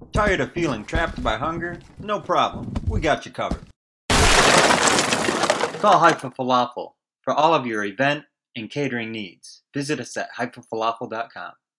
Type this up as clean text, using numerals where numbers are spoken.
Tired of feeling trapped by hunger? No problem, we got you covered. Call Haifa Falafel for all of your event and catering needs. Visit us at haifafalafel.com.